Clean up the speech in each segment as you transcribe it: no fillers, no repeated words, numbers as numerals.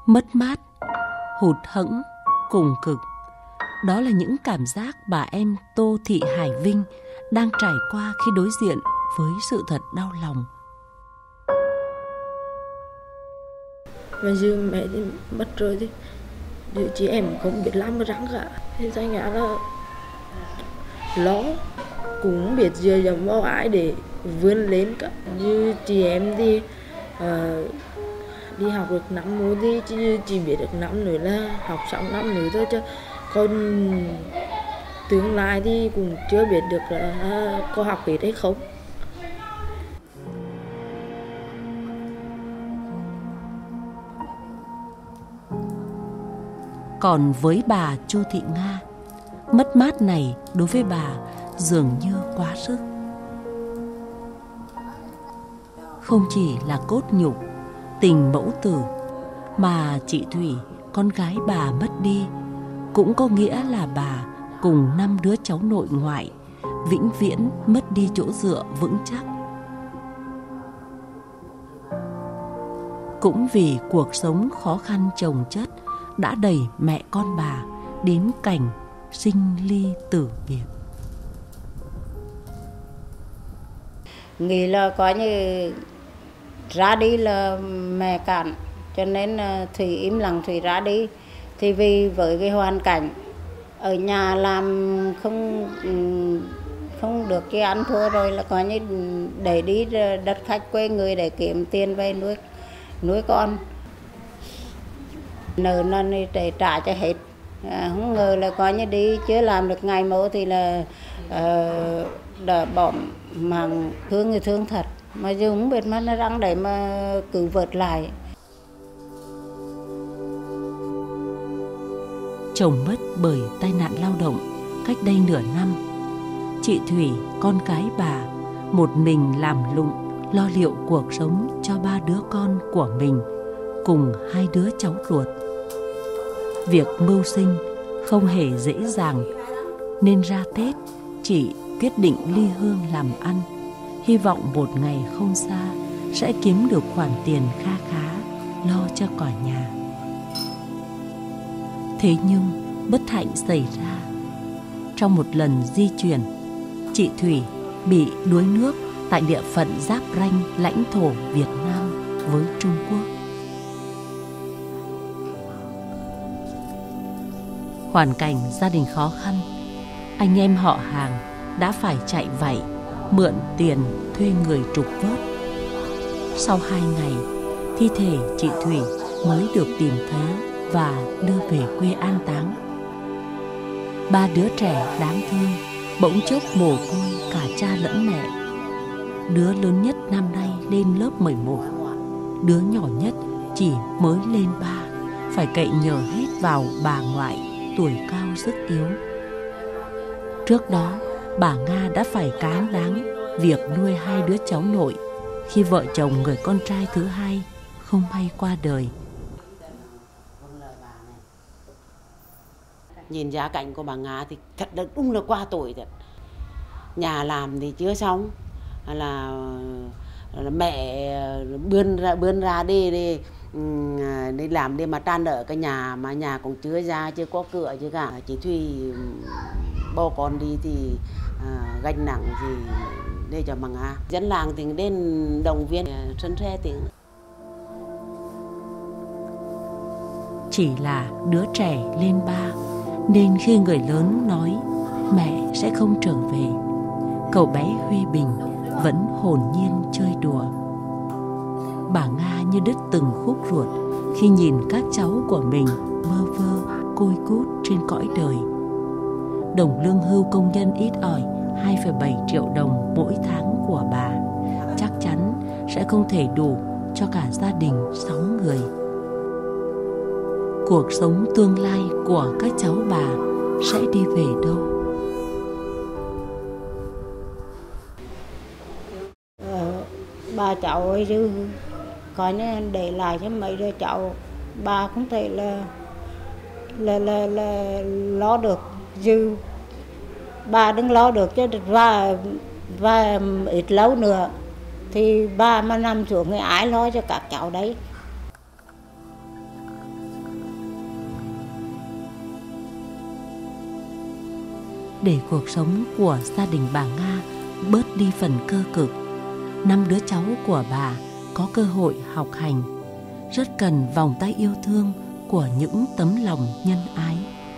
Mất mát, hụt hẫng, cùng cực. Đó là những cảm giác bà em Tô Thị Hải Vinh đang trải qua khi đối diện với sự thật đau lòng. Bây giờ mẹ thì mất rồi thì chị em không biết làm cái răng cả. Thế thành ra là lo, cũng không biết dựa dẫm vào ai để vươn lên cả. Như chị em thì đi học được 5 môn thì chỉ biết được 5 nữa là học xong 5 nữa thôi, chứ còn tương lai thì cũng chưa biết được là có học hết hay không. Còn với bà Chu Thị Nga, mất mát này đối với bà dường như quá sức. Không chỉ là cốt nhục, tình mẫu tử, mà chị Thủy, con gái bà mất đi, cũng có nghĩa là bà cùng 5 đứa cháu nội ngoại vĩnh viễn mất đi chỗ dựa vững chắc. Cũng vì cuộc sống khó khăn chồng chất đã đẩy mẹ con bà đến cảnh sinh ly tử biệt. Nghĩ là coi như ra đi là mẹ cản, cho nên Thủy im lặng, Thủy ra đi. Thì vì với cái hoàn cảnh ở nhà làm không được cái ăn thua rồi, là coi như để đi đất khách quê người để kiếm tiền về nuôi con. Nợ nần để trả cho hết. Không ngờ là coi như đi chưa làm được ngày mẫu thì là đã bỏ mạng thương người thương thật, mà dù không biết mà nó răng để mà cứu vớt lại. Chồng mất bởi tai nạn lao động cách đây nửa năm. Chị Thủy, con cái bà, một mình làm lụng lo liệu cuộc sống cho 3 đứa con của mình cùng 2 đứa cháu ruột. Việc mưu sinh không hề dễ dàng, nên ra Tết chị quyết định ly hương làm ăn, hy vọng một ngày không xa sẽ kiếm được khoản tiền kha khá lo cho cả nhà. Thế nhưng bất hạnh xảy ra. Trong một lần di chuyển, chị Thủy bị đuối nước tại địa phận giáp ranh lãnh thổ Việt Nam với Trung Quốc. Hoàn cảnh gia đình khó khăn, anh em họ hàng đã phải chạy vạy, mượn tiền thuê người trục vớt. Sau 2 ngày, thi thể chị Thủy mới được tìm thấy và đưa về quê an táng. 3 đứa trẻ đáng thương bỗng chốc mồ côi cả cha lẫn mẹ. Đứa lớn nhất năm nay lên lớp 11, đứa nhỏ nhất chỉ mới lên 3, phải cậy nhờ hết vào bà ngoại tuổi cao sức yếu. Trước đó, bà Nga đã phải cáng đáng việc nuôi 2 đứa cháu nội khi vợ chồng người con trai thứ hai không may qua đời. Nhìn giá cảnh của bà Nga thì thật là đúng là qua tuổi thật. Nhà làm thì chưa xong, là mẹ bươn ra đi làm đi mà tràn ở cái nhà, mà nhà cũng chưa ra, chưa có cửa chứ cả. Chị Thùy bỏ con đi thì gánh nặng thì để cho bà Nga. Dân làng thì đến động viên sân xe tiếng. Chỉ là đứa trẻ lên 3, nên khi người lớn nói mẹ sẽ không trở về, cậu bé Huy Bình vẫn hồn nhiên chơi đùa. Bà Nga như đứt từng khúc ruột khi nhìn các cháu của mình bơ vơ côi cút trên cõi đời. Đồng lương hưu công nhân ít ỏi 2,7 triệu đồng mỗi tháng của bà chắc chắn sẽ không thể đủ cho cả gia đình 6 người. Cuộc sống tương lai của các cháu bà sẽ đi về đâu? Ba cháu ấy chứ coi như để lại cho mấy đứa cháu, bà không thể là lo được dư. Bà đừng lo được chứ, và ít lâu nữa thì bà mà nằm xuống thì ai lo cho các cháu đấy. để cuộc sống của gia đình bà Nga bớt đi phần cơ cực. 5 đứa cháu của bà có cơ hội học hành, rất cần vòng tay yêu thương của những tấm lòng nhân ái.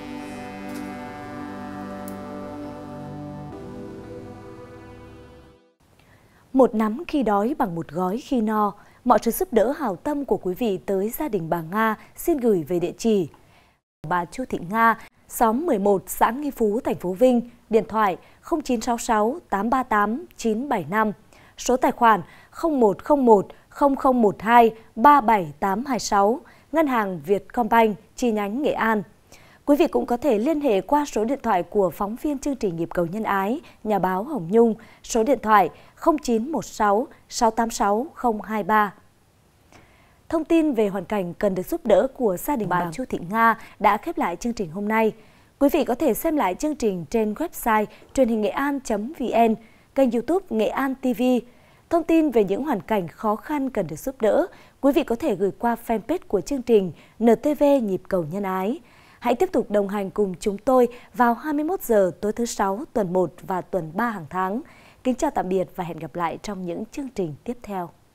Một nắm khi đói bằng một gói khi no, mọi sự giúp đỡ hảo tâm của quý vị tới gia đình bà Nga xin gửi về địa chỉ bà Chu Thị Nga, xóm 11, xã Nghi Phú, thành phố Vinh, điện thoại 0966 838 975, số tài khoản 0101 0012 37826, Ngân hàng Vietcombank, chi nhánh Nghệ An. Quý vị cũng có thể liên hệ qua số điện thoại của phóng viên chương trình Nhịp cầu nhân ái, nhà báo Hồng Nhung, số điện thoại 0916 686 023. Thông tin về hoàn cảnh cần được giúp đỡ của gia đình bà Chu Thị Nga đã khép lại chương trình hôm nay. Quý vị có thể xem lại chương trình trên website truyền hình nghệ an.vn, kênh YouTube Nghệ An TV. Thông tin về những hoàn cảnh khó khăn cần được giúp đỡ, quý vị có thể gửi qua fanpage của chương trình NTV Nhịp cầu nhân ái. Hãy tiếp tục đồng hành cùng chúng tôi vào 21 giờ tối thứ 6 tuần 1 và tuần 3 hàng tháng. Kính chào tạm biệt và hẹn gặp lại trong những chương trình tiếp theo.